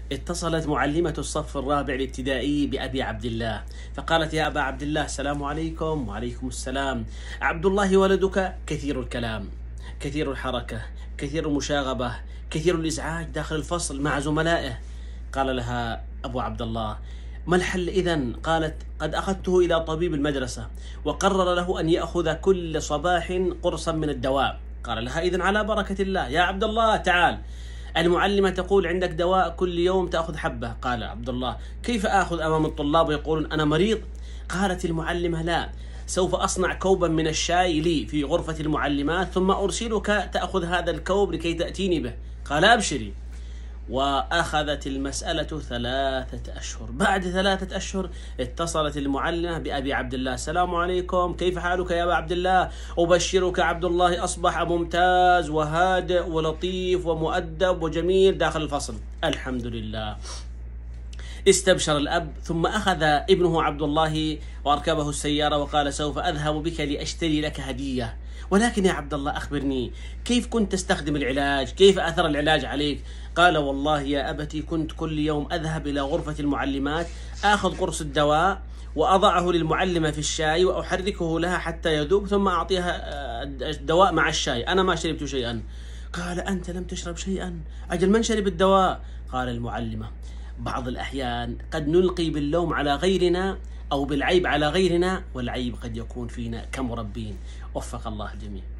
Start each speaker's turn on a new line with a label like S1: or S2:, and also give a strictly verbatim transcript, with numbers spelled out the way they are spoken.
S1: اتصلت معلمة الصف الرابع الابتدائي بأبي عبد الله، فقالت: يا أبا عبد الله، السلام عليكم. وعليكم السلام. عبد الله ولدك كثير الكلام، كثير الحركة، كثير المشاغبة، كثير الإزعاج داخل الفصل مع زملائه. قال لها أبو عبد الله: ما الحل إذن؟ قالت: قد أخذته إلى طبيب المدرسة وقرر له أن يأخذ كل صباح قرصا من الدواء. قال لها: إذن على بركة الله. يا عبد الله تعال، المعلمة تقول عندك دواء كل يوم تأخذ حبة. قال عبد الله: كيف آخذ أمام الطلاب ويقولون أنا مريض؟ قالت المعلمة: لا، سوف أصنع كوبا من الشاي لي في غرفة المعلمات ثم أرسلك تأخذ هذا الكوب لكي تأتيني به. قال: أبشري. وأخذت المسألة ثلاثة أشهر. بعد ثلاثة أشهر اتصلت المعلمة بأبي عبد الله: السلام عليكم، كيف حالك يا أبا عبد الله؟ أبشرك عبد الله أصبح ممتاز وهادئ ولطيف ومؤدب وجميل داخل الفصل. الحمد لله. استبشر الأب، ثم أخذ ابنه عبد الله وأركبه السيارة وقال: سوف أذهب بك لأشتري لك هدية، ولكن يا عبد الله أخبرني، كيف كنت تستخدم العلاج؟ كيف أثر العلاج عليك؟ قال: والله يا أبتي، كنت كل يوم أذهب إلى غرفة المعلمات، آخذ قرص الدواء وأضعه للمعلمة في الشاي وأحركه لها حتى يذوب، ثم أعطيها الدواء مع الشاي، أنا ما شربت شيئا. قال: أنت لم تشرب شيئا؟ أجل من شرب الدواء؟ قال المعلمة: بعض الأحيان قد نلقي باللوم على غيرنا أو بالعيب على غيرنا، والعيب قد يكون فينا كمربين. وفق الله الجميع.